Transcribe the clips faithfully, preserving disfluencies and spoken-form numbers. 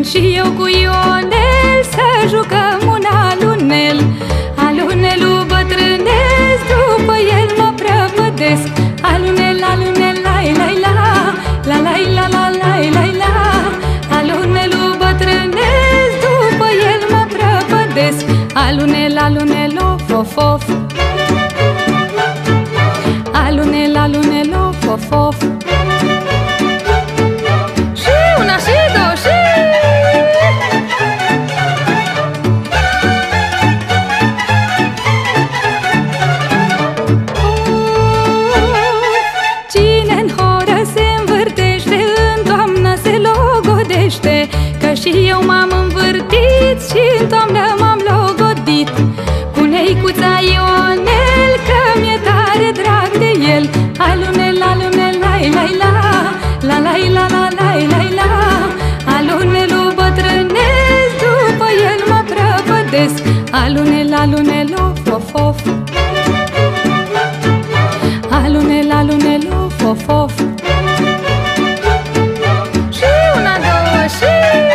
și eu cu Ionel să jucăm un alunel. Alunelul bătrânesc, după el mă prăpădesc. Alunel, alunel, lai, lai, la, la, lai, la, la, lai, lai, la. Alunelul bătrânesc, după el mă prăpădesc. Alunel, alunel, of, of, of. Alunel, alunel, of, of, of. Și una, și două, și... Cine-n horă se învârtește, în toamnă se logodește. Că și eu m-am învârtit și în toamnă m-am logodit. Cu neicuța Ionel, că mi-e tare drag de el. Alunel, alunel, lai, lai, la, la, lai, la, la, lai, lai, la. Alunelul bătrânesc, după el mă prăpădesc. Alunel, alunel, of, of, of. Alunel, alunel, of, of, of. Și una, două, și...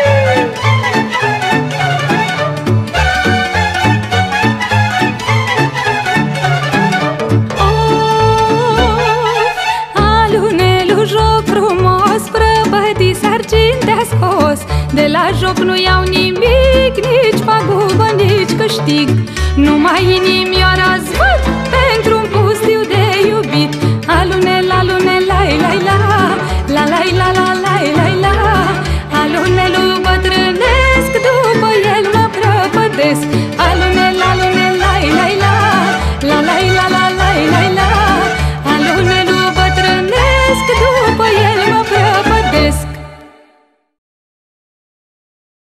Alunelul, joc frumos, prăpădit sarcini te-a scos. De la joc nu iau nimic, nici pagubă, nici câștig. Nu mai e nimic